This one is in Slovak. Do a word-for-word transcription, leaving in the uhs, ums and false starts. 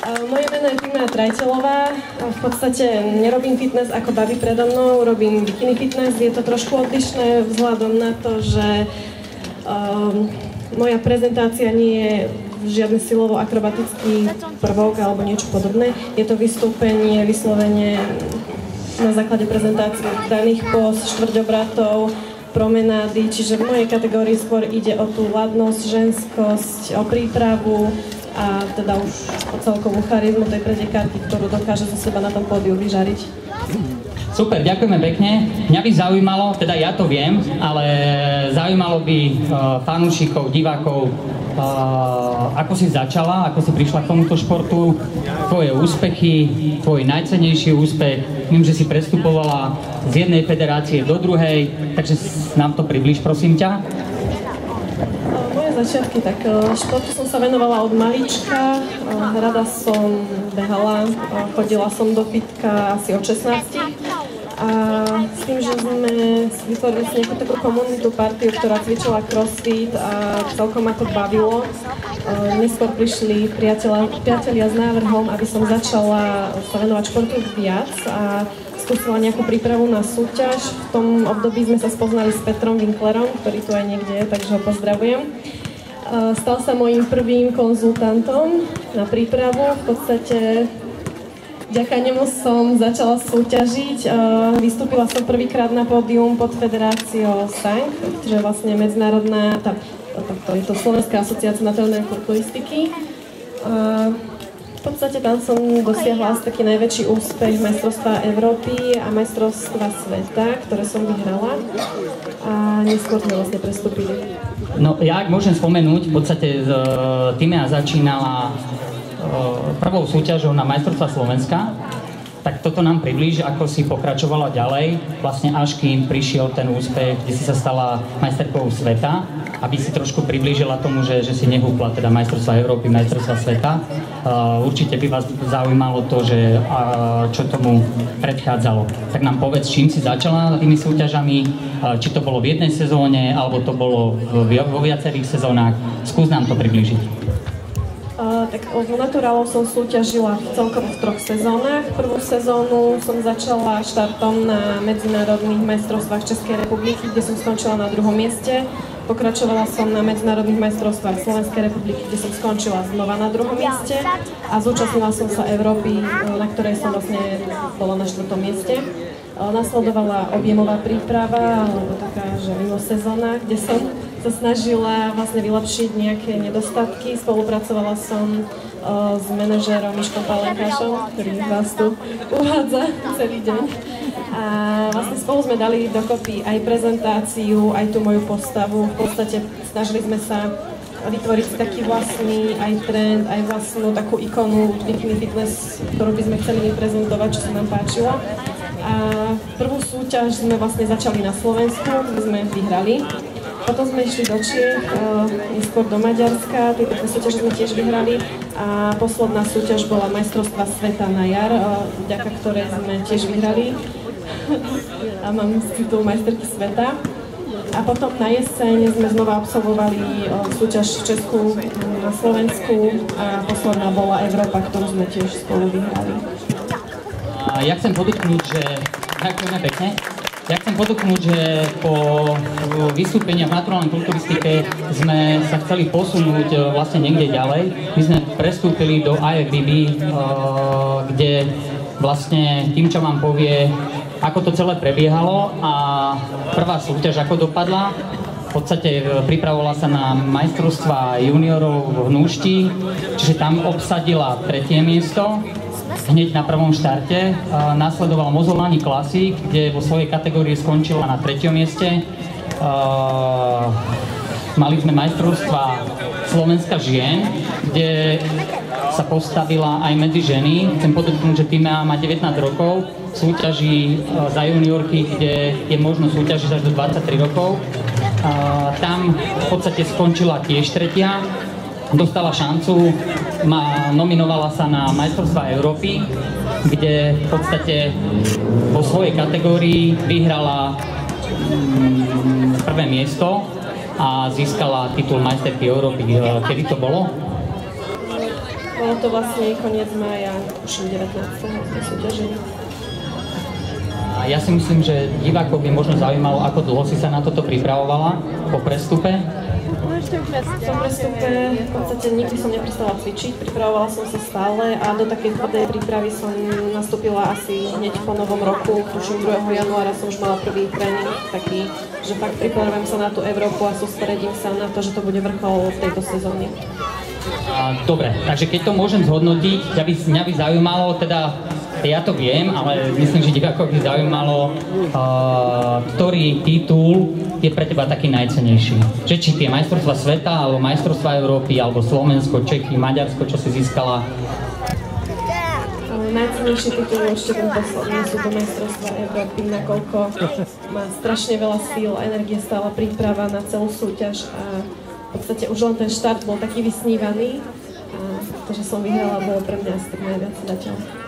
Moje meno je Timea Trajtelová. V podstate nerobím fitness ako babi predo mnou, robím bikini fitness. Je to trošku odlišné vzhľadom na to, že um, moja prezentácia nie je žiadny silovo-akrobatický prvok alebo niečo podobné. Je to vystúpenie, vyslovene na základe prezentácie daných póz, štvrťobratov, promenády, čiže v mojej kategórii skôr ide o tú ladnosť, ženskosť, o prípravu a teda už o celkovú charizmu tej pretekárky, ktorú dokáže zo seba na tom pódiu vyžariť. Super, ďakujeme pekne. Mňa by zaujímalo, teda ja to viem, ale zaujímalo by uh, fanúšikov, divákov, uh, ako si začala, ako si prišla k tomuto športu, tvoje úspechy, tvoj najcennejší úspech. Viem, že si prestupovala z jednej federácie do druhej, takže nám to približ, prosím ťa. Začiatky, tak športu som sa venovala od malička, rada som behala, chodila som do fitka asi od šestnástich a s tým, že sme vytvorili si nejakú takú komunitu, partiu, ktorá cvičila crossfit a celkom ma to bavilo. Neskôr prišli priatelia, priatelia s návrhom, aby som začala sa venovať športu viac a skúsila nejakú prípravu na súťaž. V tom období sme sa spoznali s Petrom Winklerom, ktorý tu aj niekde je, takže ho pozdravujem. Stal sa mojím prvým konzultantom na prípravu. V podstate vďaka nemu som začala súťažiť. Vystúpila som prvýkrát na pódium pod federáciou es á en ká, čiže vlastne medzinárodná, tá, to je to Slovenská asociácia naturálnej kulturistiky. V podstate tam som dosiahla taký najväčší úspech majstrovstva Európy a majstrovstva sveta, ktoré som vyhrala a neskôr sme vlastne prestúpili. No ja ak môžem spomenúť, v podstate Timea začínala prvou súťažou na majstrovstva Slovenska, tak toto nám priblíži, ako si pokračovala ďalej, vlastne až kým prišiel ten úspech, kde si sa stala majsterkou sveta, aby si trošku priblížila tomu, že, že si nehúpla teda majstrovstva Európy, majstrovstva sveta. Uh, určite by vás zaujímalo to, že uh, čo tomu predchádzalo. Tak nám povedz, čím si začala tými súťažami, uh, či to bolo v jednej sezóne, alebo to bolo v, vo viacerých sezónach. Skús nám to priblížiť. Uh, tak od naturálov som súťažila celkovo v troch sezónach. Prvú sezónu som začala štartom na medzinárodných majstrovstvách Českej republiky, kde som skončila na druhom mieste. Pokračovala som na medzinárodných majstrovstvách Slovenskej republiky, kde som skončila znova na druhom mieste a zúčastnila som sa Európy, na ktorej som vlastne bola na štvrtom mieste. Nasledovala objemová príprava, alebo taká, že mimo sezóna, kde som sa snažila vlastne vylepšiť nejaké nedostatky. Spolupracovala som uh, s manažérom Miškom Palenkášom, ktorý vás tu uvádza celý deň. A vlastne spolu sme dali dokopy aj prezentáciu, aj tú moju postavu. V podstate snažili sme sa vytvoriť si taký vlastný aj trend, aj vlastnú takú ikonu bikini fitness, ktorú by sme chceli prezentovať, čo sa nám páčilo. A prvú súťaž sme vlastne začali na Slovensku, kde sme vyhrali. Potom sme išli do Čiech, neskôr do Maďarska, tieto súťaže sme tiež vyhrali. A posledná súťaž bola majstrovstvá sveta na jar, vďaka ktorej sme tiež vyhrali. A mám titul majsterky sveta. A potom na jeseň sme znova absolvovali súťaž v Česku, na Slovensku a posledná bola Európa, ktorú sme tiež spolu vyhrali. A ja chcem podotknúť, že... Ďakujeme pekne. Ja chcem podotknúť, že po vystúpeniach v naturálnej kulturistike sme sa chceli posunúť vlastne niekde ďalej. My sme prestúpili do í ef bé bé, kde vlastne tým, čo vám povie, ako to celé prebiehalo a prvá súťaž ako dopadla. V podstate pripravovala sa na majstrovstvá juniorov v Núšti, čiže tam obsadila tretie miesto. Hneď na prvom štarte. Nasledoval Mozolani Classic, kde vo svojej kategórii skončila na treťom mieste. Mali sme majstrovstvá Slovenska žien, kde sa postavila aj medzi ženy. Chcem podotknúť, že Timea má devätnásť rokov, súťaží za juniorky, kde je možno súťažiť až do dvadsaťtri rokov. Tam v podstate skončila tiež tretia. Dostala šancu, ma, nominovala sa na majstrovstvá Európy, kde v podstate vo svojej kategórii vyhrala mm, prvé miesto a získala titul majsterky Európy. Kedy to bolo? Bolo to vlastne koniec mája, už devätnásteho tej súťaži. A ja si myslím, že divákov by možno zaujímalo, ako dlho si sa na toto pripravovala po prestupe. Po prestupe v podstate nikdy som neprestala cvičiť, pripravovala som sa stále a do takej tvrdej prípravy som nastúpila asi hneď po novom roku, tuším druhého januára som už mala prvý tréning taký, že fakt pripravujem sa na tú Európu a sústredím sa na to, že to bude vrchol v tejto sezóne. Dobre, takže keď to môžem zhodnotiť, mňa by, mňa by zaujímalo, teda ja to viem, ale myslím, že divákov by zaujímalo, uh, ktorý titul je pre teba taký najcennejší. Že či tie majstrovstvá sveta, alebo majstrovstvá Európy, alebo Slovensko, Čechy, Maďarsko, čo si získala? Najcennejší titul ešte ten posledný sú to majstrovstvá Európy, nakoľko má strašne veľa síl a energie, stála príprava na celú súťaž a v podstate už len ten štart bol taký vysnívaný a to, že som vyhrala, bolo pre mňa asi tak najviac zatiaľ.